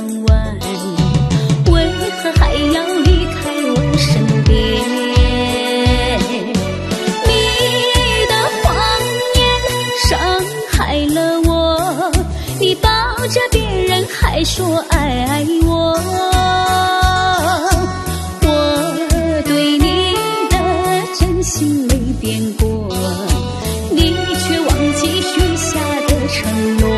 湾，为何还要离开我身边？你的谎言伤害了我，你抱着别人还说爱我，我对你的真心没变过，你却忘记许下的承诺。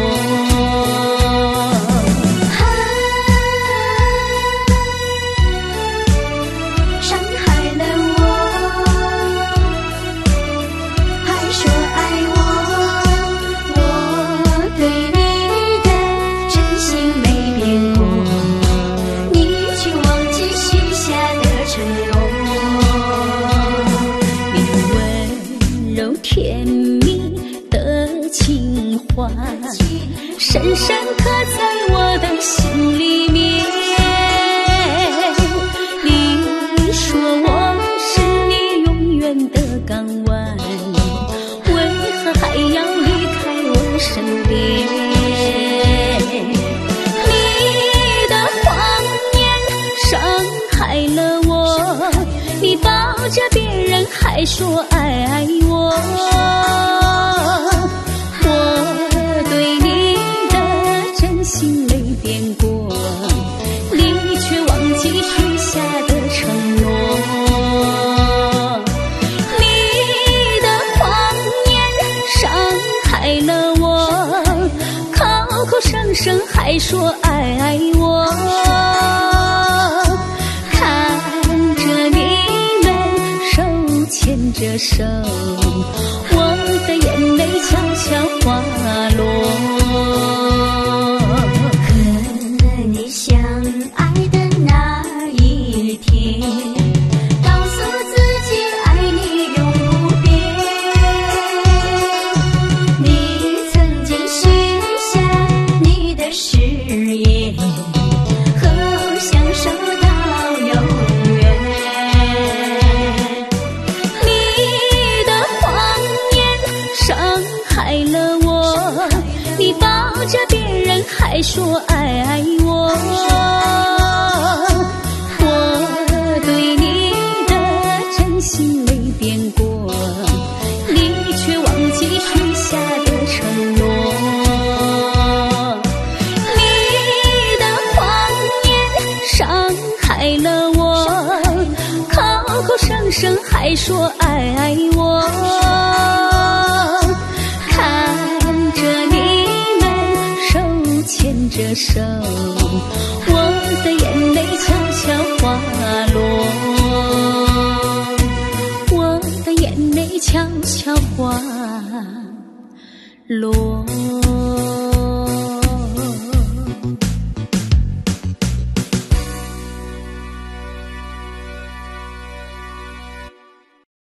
伤害了我，还说爱我，我对你的真心没变过，你却忘记许下的承诺。 你温柔甜蜜的情话，深深刻在我的心里面。你说我是你永远的港湾，为何还要离开我身边？你的谎言伤害了我，你抱着别人还说爱我，我对你的真心没变过，你却忘记许下的承诺。你的谎言伤害了我，口口声声还说爱我，看着你们手牵着手，我的眼泪悄悄滑落。 和你相爱的那一天，告诉自己爱你永不变。你曾经许下你的誓言，和我相守到永远。 你的谎言伤害了我，你抱着别人还说爱我，我对你的真心没变过，你却忘记许下的承诺。你的谎言伤害了我，口口声声还说爱我，看着你们手牵着手，我的眼泪悄悄滑落，我的眼泪悄悄滑落。